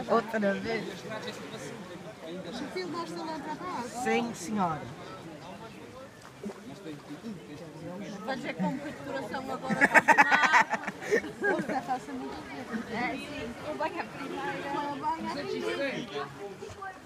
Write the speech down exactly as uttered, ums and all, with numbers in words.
Outra vez? Filmaste lá para baixo? Sim, senhora. Vai ver como capturação agora para o final. Outra faça muito bem. É, sim. Ou vai a primeira, ou vai a primeira.